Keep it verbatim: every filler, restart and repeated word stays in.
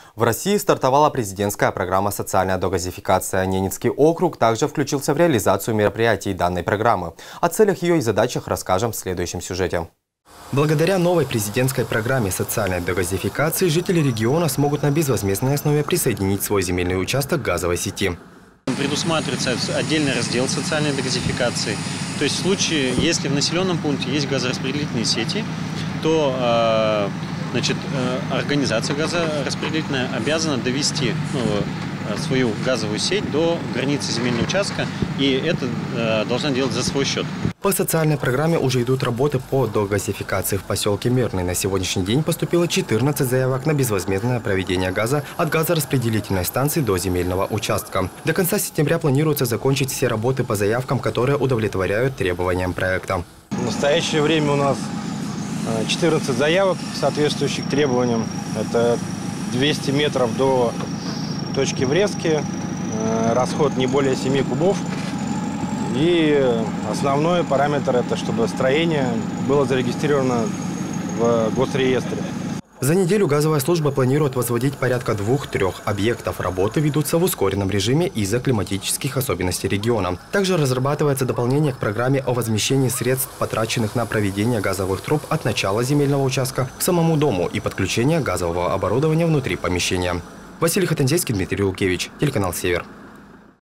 В России стартовала президентская программа «Социальная догазификация». Ненецкий округ также включился в реализацию мероприятий данной программы. О целях ее и задачах расскажем в следующем сюжете. Благодаря новой президентской программе социальной догазификации жители региона смогут на безвозмездной основе присоединить свой земельный участок к газовой сети. Предусматривается отдельный раздел социальной догазификации. То есть в случае, если в населенном пункте есть газораспределительные сети, то значит, организация газораспределительная обязана довести ну, свою газовую сеть до границы земельного участка, и это должна делать за свой счет. По социальной программе уже идут работы по догазификации в поселке Мирный. На сегодняшний день поступило четырнадцать заявок на безвозмездное проведение газа от газораспределительной станции до земельного участка. До конца сентября планируется закончить все работы по заявкам, которые удовлетворяют требованиям проекта. В настоящее время у нас четырнадцать заявок, соответствующих требованиям. Это двести метров до точки врезки, расход не более семи кубов. И основной параметр – это чтобы строение было зарегистрировано в госреестре. За неделю газовая служба планирует возводить порядка двух-трех объектов. Работы ведутся в ускоренном режиме из-за климатических особенностей региона. Также разрабатывается дополнение к программе о возмещении средств, потраченных на проведение газовых труб от начала земельного участка к самому дому и подключение газового оборудования внутри помещения. Василий Хатанзейский, Дмитрий Лукевич, телеканал «Север».